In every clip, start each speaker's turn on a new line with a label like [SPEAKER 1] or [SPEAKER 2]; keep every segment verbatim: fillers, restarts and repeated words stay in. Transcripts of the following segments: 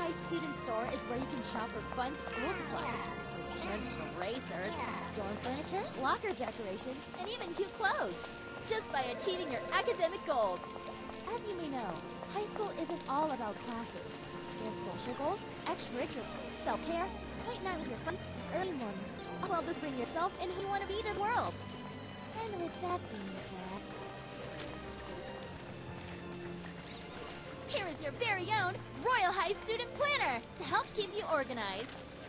[SPEAKER 1] High Student Store is where you can shop for fun school supplies, like pens and erasers, dorm furniture, locker decoration, and even cute clothes, just by achieving your academic goals. As you may know, high school isn't all about classes. There's social goals, extracurriculars, self-care, late night with your friends, early mornings, all of this bring yourself and who you want to be to the world. And with that being said, here is your very own Royal High Student Planner to help keep you organized.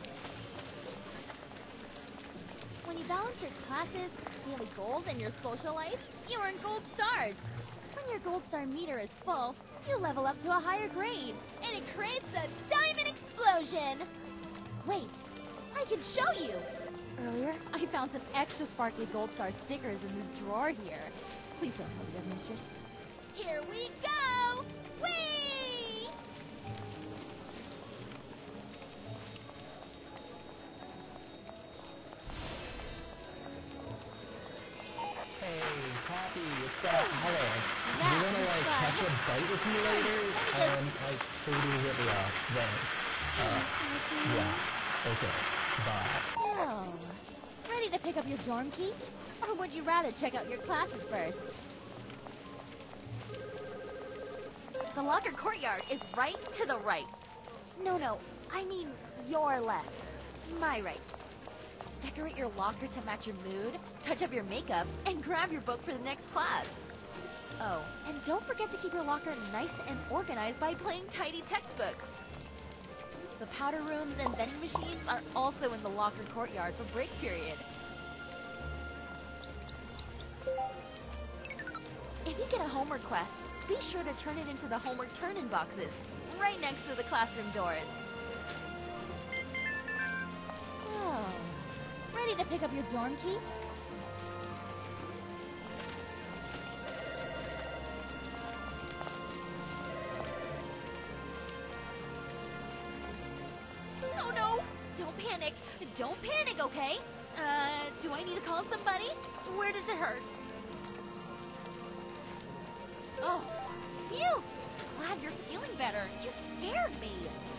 [SPEAKER 1] When you balance your classes, daily goals, and your social life, you earn gold stars. When your gold star meter is full, you level up to a higher grade, and it creates a diamond explosion! Wait, I can show you! Earlier, I found some extra sparkly gold star stickers in this drawer here. Please don't tell the headmistress. Here we go! Whee!
[SPEAKER 2] Hey, Poppy, what's up? Alex,
[SPEAKER 1] Yeah,
[SPEAKER 2] you wanna
[SPEAKER 1] it's
[SPEAKER 2] like
[SPEAKER 1] fun.
[SPEAKER 2] catch a bite with me later?
[SPEAKER 1] Let me just-
[SPEAKER 2] Um, like thirty hit me off. Thanks. Uh, yeah. Okay. Bye.
[SPEAKER 1] So, ready to pick up your dorm key? Or would you rather check out your classes first? The locker courtyard is right to the right. No, no, I mean your left. My right. Decorate your locker to match your mood, touch up your makeup, and grab your book for the next class. Oh, and don't forget to keep your locker nice and organized by playing tidy textbooks. The powder rooms and vending machines are also in the locker courtyard for break period. If you get a homework quest, be sure to turn it into the homework turn-in boxes, right next to the classroom doors. So, ready to pick up your dorm key? Oh no! Don't panic! Don't panic, okay? Uh, do I need to call somebody? Where does it hurt? Oh, phew! Glad you're feeling better. You scared me.